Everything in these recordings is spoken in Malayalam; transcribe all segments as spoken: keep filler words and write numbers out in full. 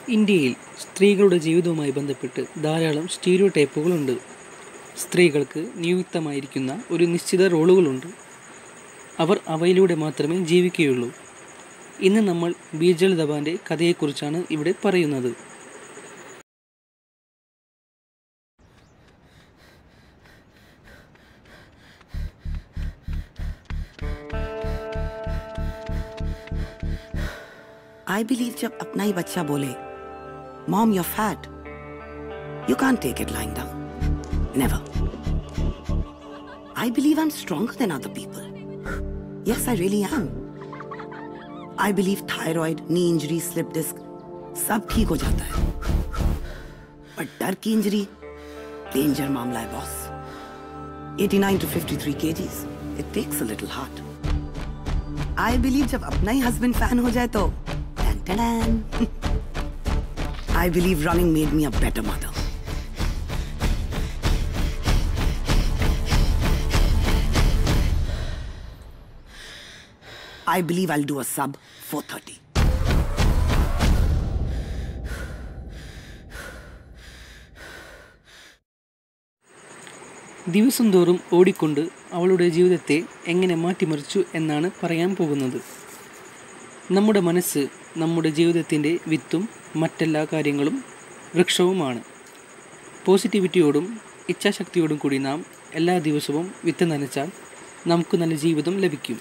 ഇന്ത്യയിൽ സ്ത്രീകളുടെ ജീവിതവുമായി ബന്ധപ്പെട്ട് ധാരാളം സ്റ്റീരിയോടൈപ്പുകളുണ്ട്. സ്ത്രീകൾക്ക് നിയുക്തമായിരിക്കുന്ന ഒരു നിശ്ചിത റോളുകളുണ്ട്. അവർ അവയിലൂടെ മാത്രമേ ജീവിക്കുകയുള്ളൂ. ഇന്ന് നമ്മൾ ബീജൽ ദബാൻ്റെ കഥയെക്കുറിച്ചാണ് ഇവിടെ പറയുന്നത്. I believe जब अपना ही बच्चा बोले, "Mom, you're fat," you can't take it lying down. Never. I believe I'm stronger than other people. Yes, I really am. I believe thyroid, knee injury, slip disc, सब ठीक हो जाता है. But डर की इंजरी, डेंजर मामला है boss. eighty-nine to fifty-three kgs, it takes a little heart. I believe जब अपना ही husband fan हो जाए तो Ta-da! I believe running made me a better mother. I believe I'll do a sub four thirty. ദിവസം തോറും ഓടിക്കൊണ്ട് അവളുടെ ജീവിതത്തെ എങ്ങനെ മാറ്റിമറിച്ചു എന്നാണ് പറയാൻ പോകുന്നത്. നമ്മുടെ മനസ്സ് നമ്മുടെ ജീവിതത്തിൻ്റെ വിത്തും മറ്റെല്ലാ കാര്യങ്ങളും വൃക്ഷവുമാണ്. പോസിറ്റിവിറ്റിയോടും ഇച്ഛാശക്തിയോടും കൂടി നാം എല്ലാ ദിവസവും വിത്ത് നനച്ചാൽ നമുക്ക് നല്ല ജീവിതം ലഭിക്കും.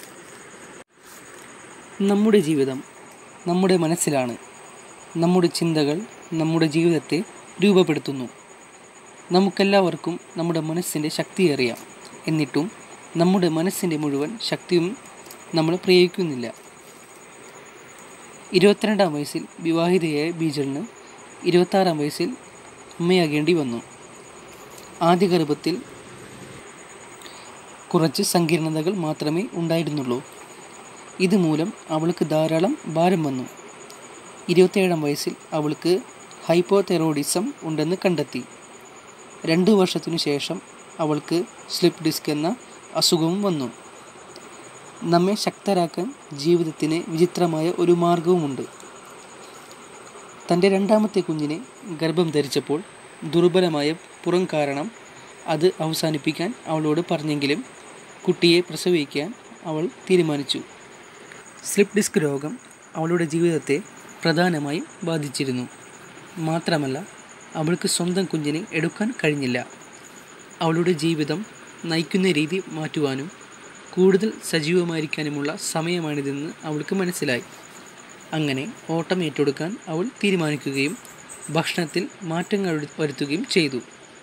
നമ്മുടെ ജീവിതം നമ്മുടെ മനസ്സിലാണ്. നമ്മുടെ ചിന്തകൾ നമ്മുടെ ജീവിതത്തെ രൂപപ്പെടുത്തുന്നു. നമുക്കെല്ലാവർക്കും നമ്മുടെ മനസ്സിൻ്റെ ശക്തി അറിയാം. എന്നിട്ടും നമ്മുടെ മനസ്സിൻ്റെ മുഴുവൻ ശക്തിയും നമ്മൾ പ്രയോഗിക്കുന്നില്ല. ഇരുപത്തിരണ്ടാം വയസ്സിൽ വിവാഹിതയായ ബീജലിന് ഇരുപത്താറാം വയസ്സിൽ അമ്മയാകേണ്ടി വന്നു. ആദ്യ ഗർഭത്തിൽ കുറച്ച് സങ്കീർണതകൾ മാത്രമേ ഉണ്ടായിരുന്നുള്ളൂ. ഇതുമൂലം അവൾക്ക് ധാരാളം ഭാരം വന്നു. ഇരുപത്തേഴാം വയസ്സിൽ അവൾക്ക് ഹൈപ്പോതൈറോയിഡിസം ഉണ്ടെന്ന് കണ്ടെത്തി. രണ്ടു വർഷത്തിനു ശേഷം അവൾക്ക് സ്ലിപ്പ് ഡിസ്ക് എന്ന അസുഖവും വന്നു. നമ്മെ ശക്തരാക്കാൻ ജീവിതത്തിന് വിചിത്രമായ ഒരു മാർഗവുമുണ്ട്. തൻ്റെ രണ്ടാമത്തെ കുഞ്ഞിനെ ഗർഭം ധരിച്ചപ്പോൾ ദുർബലമായ പുറം കാരണം അത് അവസാനിപ്പിക്കാൻ അവളോട് പറഞ്ഞെങ്കിലും കുട്ടിയെ പ്രസവിക്കാൻ അവൾ തീരുമാനിച്ചു. സ്ലിപ്പ് ഡിസ്ക് രോഗം അവളുടെ ജീവിതത്തെ പ്രധാനമായും ബാധിച്ചിരുന്നു. മാത്രമല്ല, അവൾക്ക് സ്വന്തം കുഞ്ഞിനെ എടുക്കാൻ കഴിഞ്ഞില്ല. അവളുടെ ജീവിതം നയിക്കുന്ന രീതി മാറ്റുവാനും കൂടുതൽ സജീവമായിരിക്കാനുമുള്ള സമയമാണിതെന്ന് അവൾക്ക് മനസ്സിലായി. അങ്ങനെ ഓട്ടം ഏറ്റെടുക്കാൻ അവൾ തീരുമാനിക്കുകയും ഭക്ഷണത്തിൽ മാറ്റങ്ങൾ വരുത്തുകയും ചെയ്തു.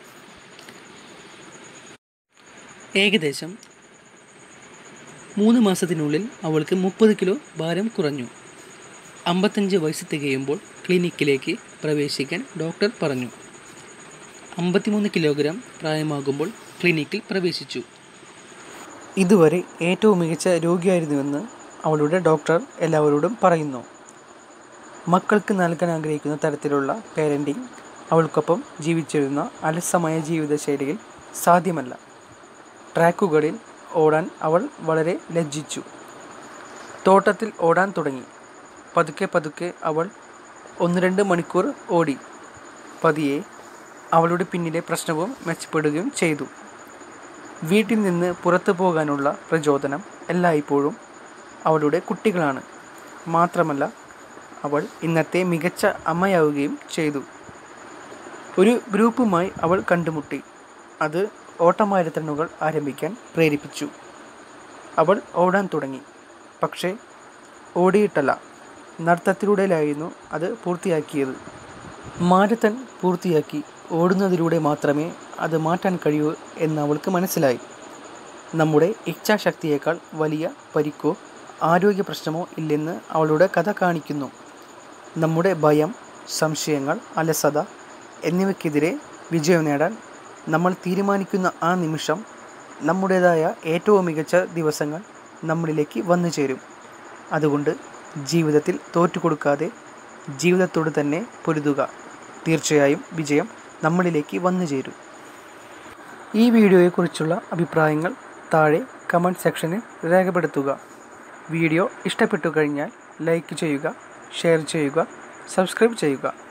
ഏകദേശം മൂന്ന് മാസത്തിനുള്ളിൽ അവൾക്ക് മുപ്പത് കിലോ ഭാരം കുറഞ്ഞു. അമ്പത്തഞ്ച് വയസ്സ് തികയുമ്പോൾ ക്ലിനിക്കിലേക്ക് പ്രവേശിക്കാൻ ഡോക്ടർ പറഞ്ഞു. അമ്പത്തിമൂന്ന് കിലോഗ്രാം പ്രായമാകുമ്പോൾ ക്ലിനിക്കിൽ പ്രവേശിച്ചു. ഇതുവരെ ഏറ്റവും മികച്ച രോഗിയായിരുന്നുവെന്ന് അവളുടെ ഡോക്ടർ എല്ലാവരോടും പറയുന്നു. മക്കൾക്ക് നൽകാൻ ആഗ്രഹിക്കുന്ന തരത്തിലുള്ള പേരൻറ്റിങ് അവൾക്കൊപ്പം ജീവിച്ചിരുന്ന അലസമായ ജീവിതശൈലിയിൽ സാധ്യമല്ല. ട്രാക്കുകളിൽ ഓടാൻ അവൾ വളരെ ലജ്ജിച്ചു. തോട്ടത്തിൽ ഓടാൻ തുടങ്ങി. പതുക്കെ പതുക്കെ അവൾ ഒന്ന് രണ്ട് മണിക്കൂർ ഓടി. പതിയെ അവളുടെ പിന്നിലെ പ്രശ്നവും മെച്ചപ്പെടുകയും ചെയ്തു. വീട്ടിൽ നിന്ന് പുറത്തു പോകാനുള്ള പ്രചോദനം എല്ലായ്പ്പോഴും അവളുടെ കുട്ടികളാണ്. മാത്രമല്ല, അവൾ ഇന്നത്തെ മികച്ച അമ്മയാവുകയും ചെയ്തു. ഒരു ഗ്രൂപ്പുമായി അവൾ കണ്ടുമുട്ടി. അത് ഓട്ടമാരത്തണുകൾ ആരംഭിക്കാൻ പ്രേരിപ്പിച്ചു. അവൾ ഓടാൻ തുടങ്ങി. പക്ഷേ ഓടിയിട്ടല്ല, നൃത്തത്തിലൂടെയായിരുന്നു അത് പൂർത്തിയാക്കിയത്. മാരത്തൺ പൂർത്തിയാക്കി ഓടുന്നതിലൂടെ മാത്രമേ അത് മാറ്റാൻ കഴിയൂ എന്ന് അവൾക്ക് മനസ്സിലായി. നമ്മുടെ ഇച്ഛാശക്തിയേക്കാൾ വലിയ പരിക്കോ ആരോഗ്യ പ്രശ്നമോ ഇല്ലെന്ന് അവളുടെ കഥ കാണിക്കുന്നു. നമ്മുടെ ഭയം, സംശയങ്ങൾ, അലസത എന്നിവയ്ക്കെതിരെ വിജയം നേടാൻ നമ്മൾ തീരുമാനിക്കുന്ന ആ നിമിഷം നമ്മുടേതായ ഏറ്റവും മികച്ച ദിവസങ്ങൾ നമ്മളിലേക്ക് വന്നു ചേരും. അതുകൊണ്ട് ജീവിതത്തിൽ തോറ്റുകൊടുക്കാതെ ജീവിതത്തോട് തന്നെ പൊരുതുക. തീർച്ചയായും വിജയം നമ്മളിലേക്ക് വന്നു ചേരും. ഈ വീഡിയോയെക്കുറിച്ചുള്ള അഭിപ്രായങ്ങൾ താഴെ കമൻറ്റ് സെക്ഷനിൽ രേഖപ്പെടുത്തുക. വീഡിയോ ഇഷ്ടപ്പെട്ടു കഴിഞ്ഞാൽ ലൈക്ക് ചെയ്യുക, ഷെയർ ചെയ്യുക, സബ്സ്ക്രൈബ് ചെയ്യുക.